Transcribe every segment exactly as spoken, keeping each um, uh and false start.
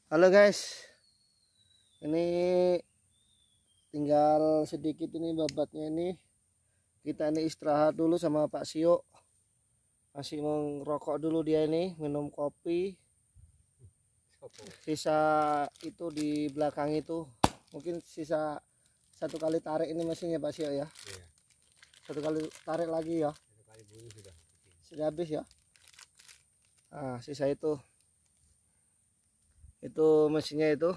Halo guys, ini tinggal sedikit ini babatnya ini. Kita ini istirahat dulu sama Pak Sio. Masih mau ngerokok dulu dia ini, minum kopi. Sisa itu di belakang itu, mungkin sisa satu kali tarik ini mesinnya Pak Sio ya. Iya. Satu kali tarik lagi ya. Satu kali bunyi sudah. Sudah habis ya. Nah, sisa itu. Itu mesinnya itu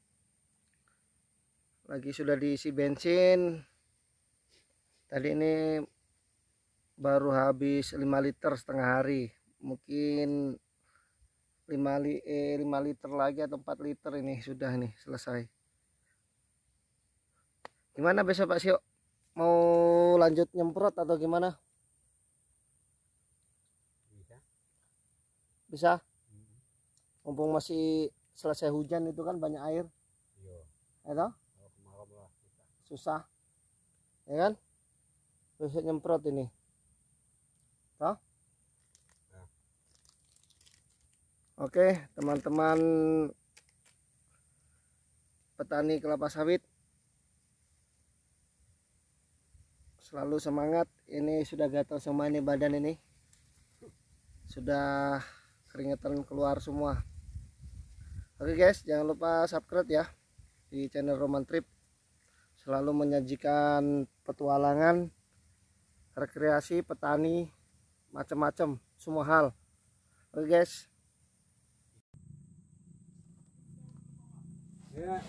lagi sudah diisi bensin. Tadi ini baru habis lima liter setengah hari, mungkin lima, li, eh, lima liter lagi atau empat liter ini sudah nih selesai. Gimana besok Pak Sio, mau lanjut nyemprot atau gimana? Bisa. Bisa, Hmm. mumpung masih selesai hujan itu kan banyak air. Iya. Ya toh? Kalau kemarau lah susah. Susah ya kan, besok nyemprot ini toh. Ya. Oke teman-teman petani kelapa sawit, selalu semangat. Ini sudah gatal semua ini badan ini, sudah keringetan keluar semua. Oke guys, jangan lupa subscribe ya di channel Roman Trip, selalu menyajikan petualangan, rekreasi, petani, macam-macam, semua hal. Oke guys. Ya.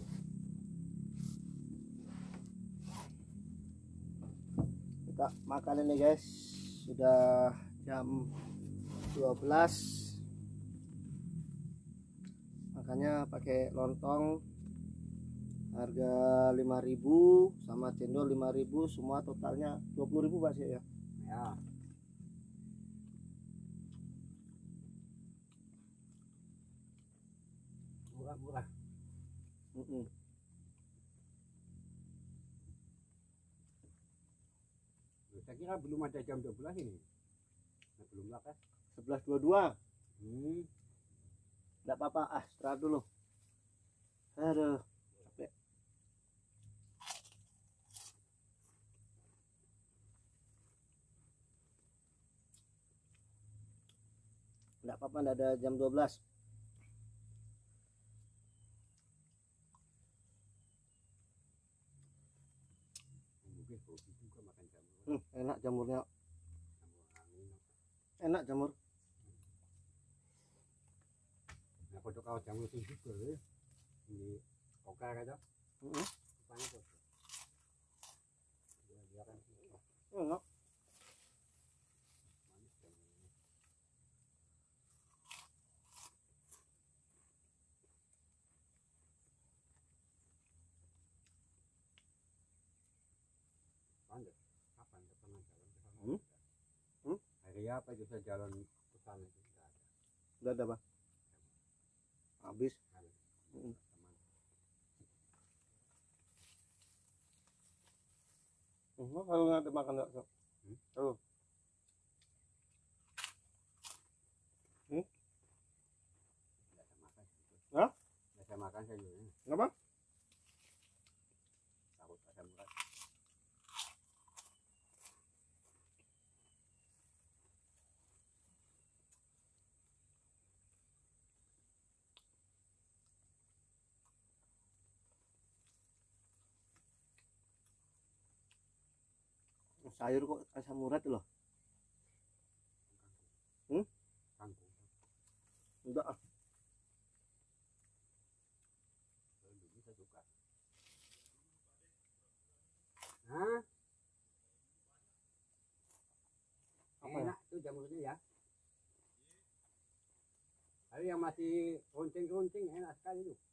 Kita makan ini guys, sudah jam dua belas. Makanya pakai lontong harga lima ribu sama cendol lima ribu, semua totalnya dua puluh ribu Pak Sio ya. Ya. Murah-murah. Mm -mm. Saya kira belum ada jam dua belas ini. Nah, belum lah kan? sebelas dua puluh dua. Hmm. Enggak apa-apa, ah istirahat dulu. Aduh, capek. Enggak apa-apa, enggak ada jam dua belas. Mungkin hobi juga makan jamur. Hmm, enak jamurnya. Jamur angin. Enak jamur. Nah, kalau kau jamur itu juga ya. Di kokar aja. Mm -mm. Rupanya kok. Dia dia kan Enak. manis jamurnya. Pandai. Kapan nggak pernah jalan ke sana? Hmm? Hmm? Hari apa itu saya jalan ke sana itu nggak ada. Udah ada Pak? Habis. Ada. Mm. Teman. Hmm, kalau nanti makan enggak, Sok? Hmm? Kalau hmm? Nggak saya makan gitu. Hah? Nggak saya makan saya juga. Kenapa? Takut ada murah. Sayur kok asam urat loh. Hmm? Kangkung. Enggak ah. Dulu saya suka. Hah? Apa Enak tuh jamurnya ya. Tapi yang masih runcing-runcing enak sekali tuh.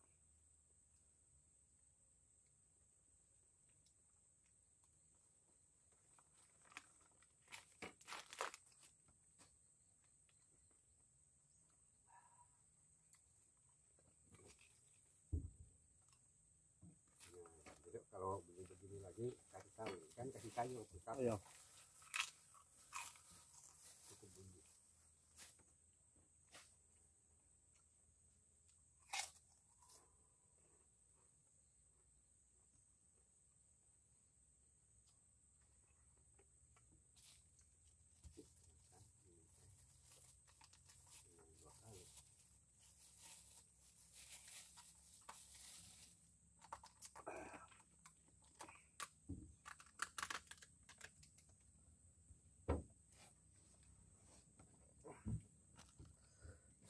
Nah, besok kalau begini-begini lagi kasih tahu kan, kasih sayur besar. Iya. Cukup bumbu.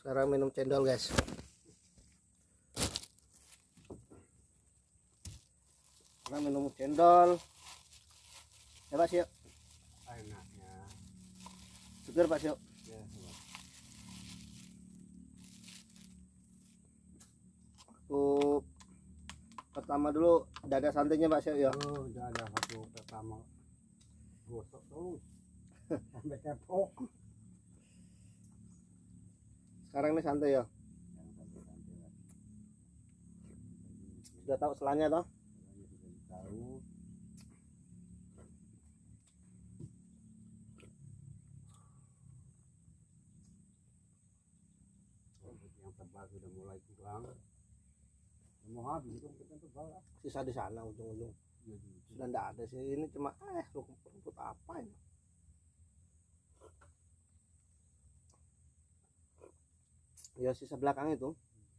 Sekarang minum cendol guys. Sekarang minum cendol. Ya Pak Sio. Enaknya. Seger Pak Sio. Ya, coba. Aku pertama dulu dada santainya Pak Sio ya. Oh, udah ada satu pertama. Gosok terus. Sampai kepok. Sekarang ini santai ya. Yang santai-santai lah. Sudah tahu selanya toh? Soalnya sudah tahu. Yang tebal sudah mulai kurang. Mau habis itu kita tebal lah. Sisa di sana ujung-ujung. Ya, gitu. Sudah enggak ada sih, ini cuma eh rumput apa ini? Ya sisa belakang itu.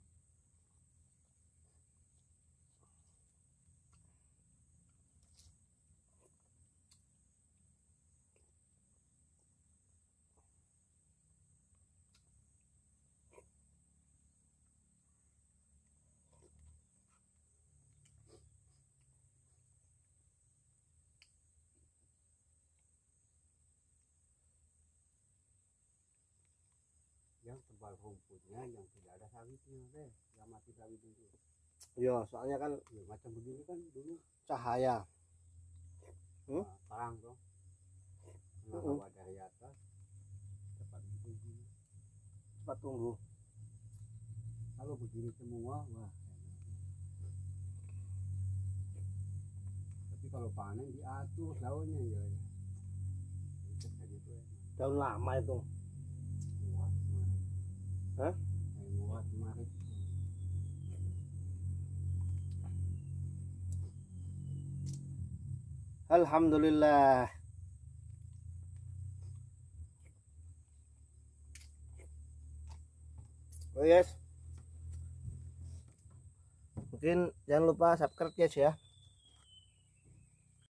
Yang tebal rumputnya yang tidak ada sawitnya deh, yang mati sawit itu. Ya soalnya kan Ya, macam begini kan dulu cahaya. Hmm? nah, perang tuh kena Uh-uh. hawa dari atas cepat begini. Cepat tumbuh. Kalau begini semua wah enak. Tapi kalau panen diatur daunnya ya, ya. Itu saja tuh enak. Daun lama itu. Muat kemarin. Hah? Eh, muat kemarin. Alhamdulillah. Oh yes. Mungkin jangan lupa subscribe guys ya.